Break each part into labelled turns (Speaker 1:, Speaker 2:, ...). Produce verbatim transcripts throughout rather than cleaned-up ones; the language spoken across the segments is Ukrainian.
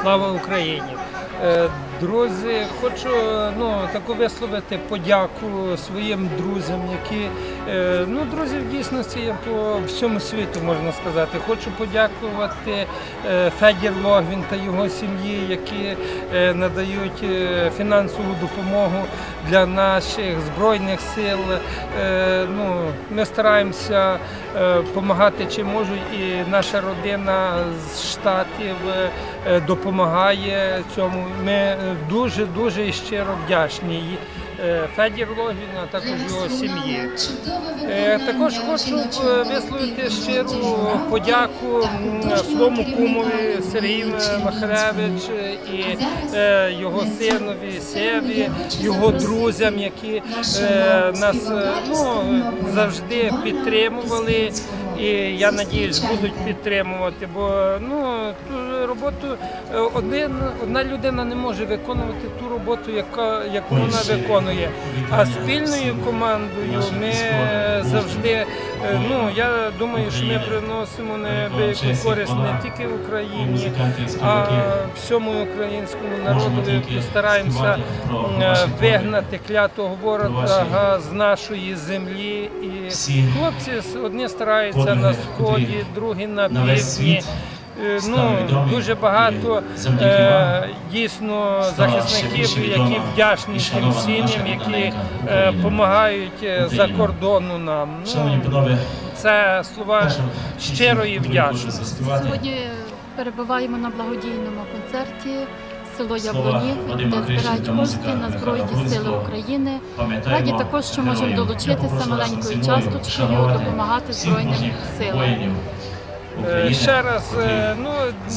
Speaker 1: Слава Україні! Друзі, хочу ну, таку висловити подяку своїм друзям, які, ну, друзі в дійсності є по всьому світу, можна сказати. Хочу подякувати Федір Логвін та його сім'ї, які надають фінансову допомогу для наших Збройних сил. Ну, ми стараємося допомагати чим можуть, і наша родина з Штатів допомагає цьому. Ми дуже-дуже щиро вдячні Федір Логвін, а також його сім'ї. Також хочу висловити щиру подяку своєму кумові Сергію Махаревичу і його синові Севі, його друзям, які нас ну, завжди підтримували. І я сподіваюся, будуть підтримувати, бо ну, ту роботу один, одна людина не може виконувати ту роботу, яка, яку вона виконує. А спільною командою ми завжди, ну, я думаю, що ми приносимо неабияку користь не тільки Україні, а всьому українському народу. Стараємося вигнати клятого ворога з нашої землі. І хлопці одні стараються на сході, другі на півдні. Ну, дуже багато е, дійсно захисників, які вдячні тим сім'ям, які допомагають е, за кордону нам. Ну, це слова щирої вдячності.
Speaker 2: Сьогодні перебуваємо на благодійному концерті село Яблонів, де збирають кошти на Збройні Сили України. Раді також, що можемо долучитися маленькою часточкою, допомагати Збройним Силам.
Speaker 1: Ще раз, ну,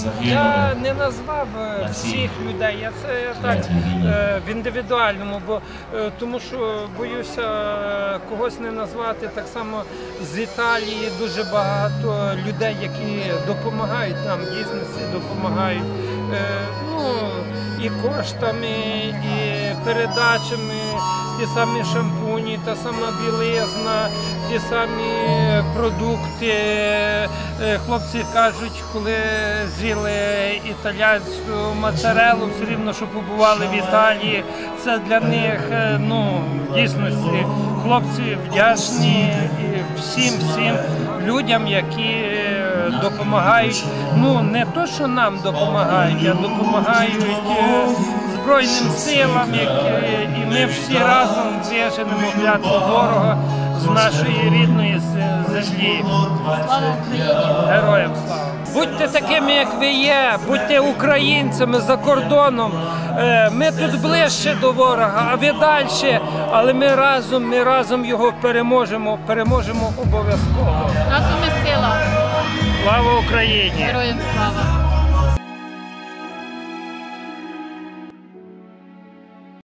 Speaker 1: я не назвав всіх людей, я це так в індивідуальному, бо тому що боюся когось не назвати. Так само з Італії дуже багато людей, які допомагають нам, дійсно допомагають, ну, і коштами, і передачами. Ті самі шампуні, та сама білизна, ті самі продукти. Хлопці кажуть, коли з'їли італійську моцарелу, все рівно, що побували в Італії. Це для них, ну, в дійсності, хлопці вдячні і всім-всім людям, які допомагають. Ну, не то, що нам допомагають, а допомагають Збройним силам, які, і ми всі разом виженемо клятого ворога з нашої рідної землі.
Speaker 2: Слава Україні!
Speaker 1: Героям слава! Будьте такими, як ви є, будьте українцями за кордоном. Ми тут ближче до ворога, а ви далі, але ми разом, ми разом його переможемо, переможемо обов'язково.
Speaker 2: Разом і сила!
Speaker 1: Слава Україні!
Speaker 2: Героям слава!